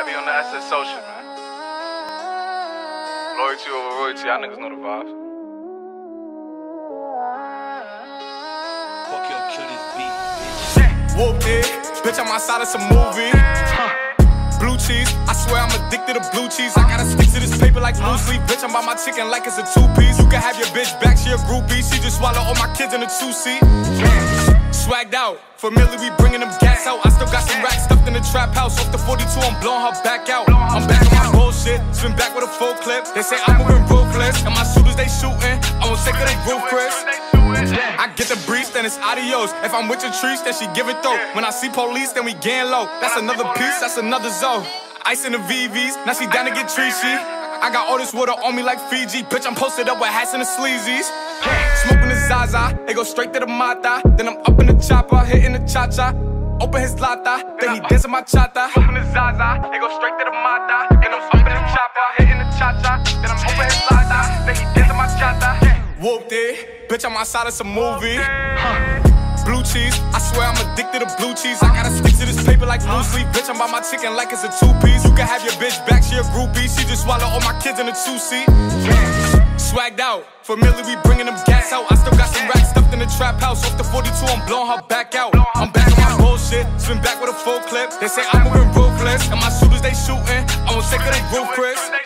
Heavy on the SSO shit, man. Loyalty over royalty, y'all niggas know the vibes. Fuck your kill this beat, bitch. Whooped it, bitch, I'm outside of some movie. Blue cheese, I swear I'm addicted to blue cheese. I gotta stick to this paper like blue sleep. Bitch, I'm by my chicken like it's a two-piece. You can have your bitch back, she a groupie. She just swallow all my kids in a two-seat. Swagged out, familiar, we bringing them gas out. I still got some racks stuffed in the trap house. Off the 42, I'm blowing her back out. I'm back on my bullshit, spin back with a full clip. They say I'm moving ruthless, and my shooters they shooting. I won't take her they roof, Chris. I get the breeze, then it's adios. If I'm with your trees, then she give it though. When I see police, then we gang low. That's another piece, that's another zone. Ice in the VVs, now she down to get treachy. I got all this water on me like Fiji. Bitch, I'm posted up with hats and the sleazies. Smoking the Zaza, it go straight to the Mata. Then I'm up in the chopper, hitting the cha-cha. Open his lata, then he dancing my chata. Smoking the Zaza, it go straight to the Mata. Then I'm up in the chopper, hitting the cha-cha. Then I'm open his lata, then he dancing my chata. Whooped it, bitch, I'm outside of some movie. Blue cheese, I swear I'm addicted to blue cheese. I gotta stick to this paper like blue sleep. Bitch, I'm by my chicken like it's a two-piece. You can have your bitch back, she a groupie. She just swallow all my kids in a two-seat. Swagged out, familiar, we bringing them gas out. I still got some racks stuffed in the trap house. Off the 42, I'm blowing her back out. I'm back on my bullshit, spin back with a full clip. They say I'm moving ruthless, and my shooters they shooting. I won't take her they roof, Chris.